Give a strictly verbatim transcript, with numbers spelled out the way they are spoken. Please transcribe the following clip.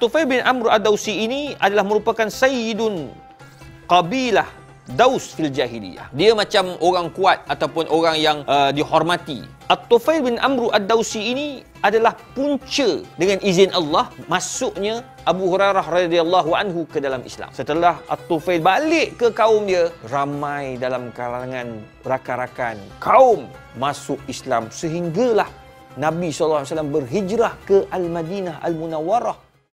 At-Tufail bin Amr Ad-Dausi ini adalah merupakan sayyidun qabilah Daus fil jahiliyah. Dia macam orang kuat ataupun orang yang uh, dihormati. At-Tufail bin Amr Ad-Dausi ini adalah punca dengan izin Allah masuknya Abu Hurairah radhiyallahu anhu ke dalam Islam. Setelah At-Tufail balik ke kaum dia, ramai dalam kalangan rakan-rakan kaum masuk Islam sehinggalah Nabi sallallahu alaihi wasallam berhijrah ke Al-Madinah Al-Munawwarah